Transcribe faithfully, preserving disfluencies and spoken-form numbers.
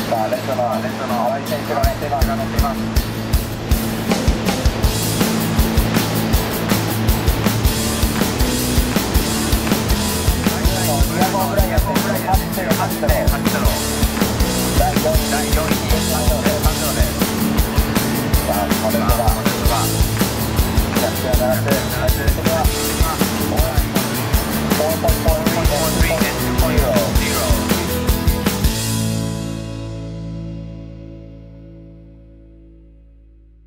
さあレッドのレッドの青い選手が乗っています。乗っています。にひゃくごぐらいやってる。走ってる走ってる。